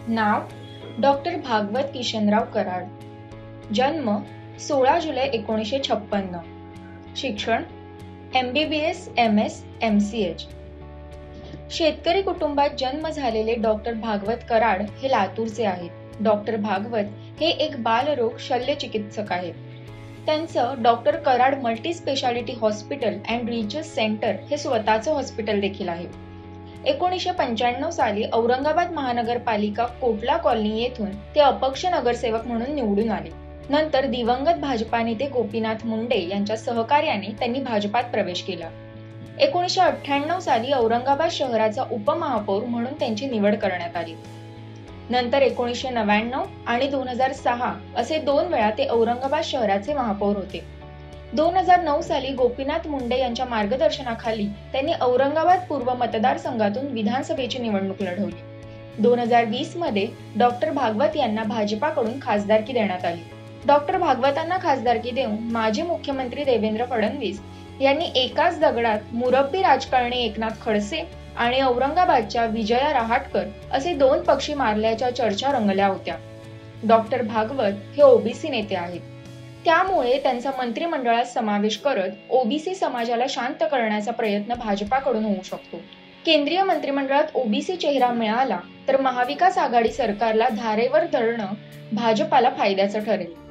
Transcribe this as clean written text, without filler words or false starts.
नाव doctor Bhagwat Kishanrao Karad. जन्म 16 जुलै 1956. शिक्षण MBBS MS MCH. शेतकरी कुटुंबात जन्म झालेले डॉक्टर भागवत कराड हे लातूरचे आहेत. डॉक्टर भागवत हे एक बालरोग शल्यचिकित्सक आहेत. त्यांचं doctor Karad multi speciality hospital and research centre हे स्वतःचं हॉस्पिटल देखील आहे. 1995 साली औरंगाबाद महानगरपालिका कोटला कॉलनी येथून ते अपक्ष नगरसेवक म्हणून निवडून आले. नंतर दिवंगत भाजपा नेते गोपीनाथ मुंडे यांच्या सहकार्याने त्यांनी भाजपात प्रवेश केला. 1998 साली औरंगाबाद शहराचा उपमहापौर म्हणून त्यांची निवड करण्यात आली. नंतर 1999 आणि 2006 असे 2 वेळा ते औरंगाबाद शहराचे महापौर होते. 2009 साली गोपीनाथ मुंडे यांच्या मार्गदर्शनाखाली त्यांनी औरंगाबाद पूर्व मतदारसंघातून विधानसभेची निवडणूक लढवली. 2020 मध्ये डॉक्टर भागवत यांना भाजपाकडून खासदारकी देण्यात आली. डॉक्टर भागवतांना खासदारकी देऊन माजी मुख्यमंत्री देवेंद्र फडणवीस यांनी एकाच दगडात मुरब्बी राजकारणी एकनाथ खडसे आणि औरंगाबादच्या विजया रहाटकर असे 2 पक्षी मारल्याच्या चर्चा रंगल्या होत्या. डॉक्टर भागवत हे ओबीसी नेते आहेत. त्यामुळे त्यांचा मंत्रिमंडळात समावेश करत ओबीसी समाजाला शांत करण्याचा प्रयत्न भाजपाकडून होऊ शकतो. केंद्रीय मंत्रिमंडळात ओबीसी चेहरा मिळाला तर महाविकास आघाडी सरकारला धारेवर धरणं भाजपाला फायद्याचं ठरेल.